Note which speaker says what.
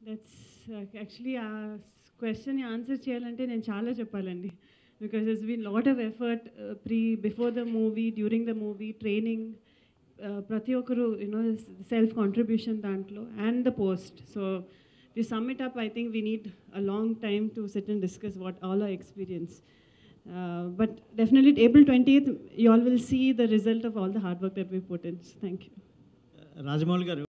Speaker 1: That's actually a question answer cheyalante నేను చాలా చెప్పాలండి, because there's been lot of effort before the movie, during the movie, training, ప్రతి ఒక్కరు self contribution దాంట్లో, and the post. So if you sum it up, I think we need a long time to sit and discuss what all our experience. But definitely April 20th, you all will see the result of all the hard work that we put in. Thank you.
Speaker 2: Rajamouli గారు